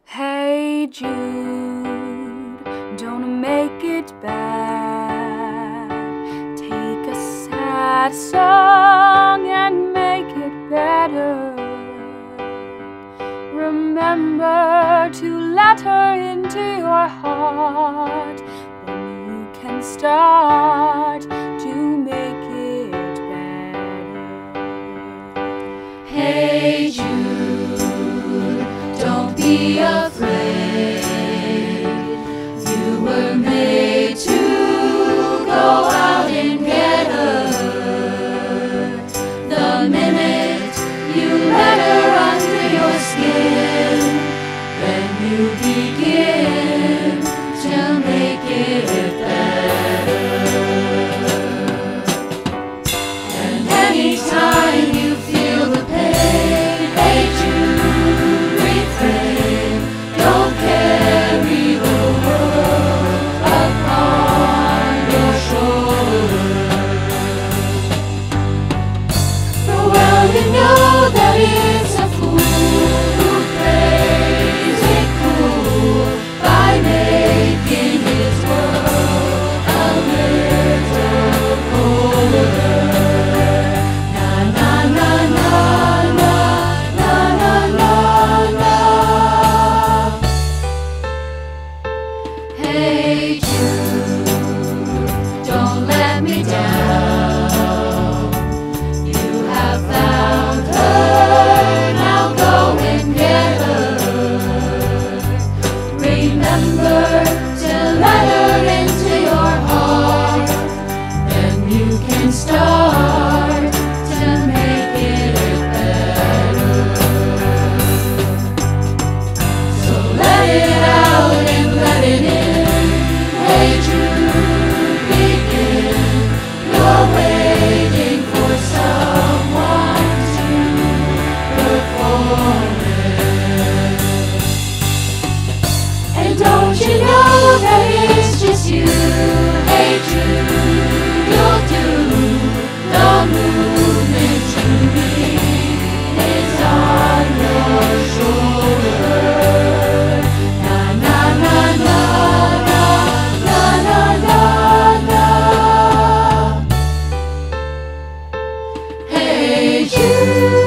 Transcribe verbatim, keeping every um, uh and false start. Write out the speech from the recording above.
Hey Jude, don't make it bad. Take a sad song and make it better. Remember to let her into your heart. Then you can start to make it better. Hey Jude, don't be afraid. You were made to go out and get her. The minute you let her under your skin, then you begin to make it better. And anytime you feel the pain, hey Jude, refrain. Don't carry the world upon your shoulders. For well you know that it's a fool who plays it cool by making his world a little colder. Na na na na na na na na na. Hey Jude, don't let me down. You have found her, now go and get her. Remember to let her into your heart, then you can start to make it better. So let it out and let it in. Hey Jude, begin. You're waiting for someone to perform it. And don't you know that it's just you? Hey Jude, you'll do the movement you need is on your shoulder. Na na na na na na na na na. Hey Jude.